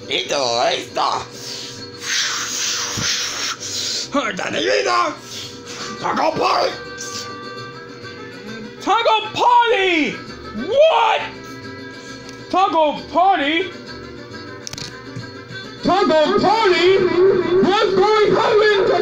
Listo. Taco party. Taco party! What? Taco party? Taco party? What's going on?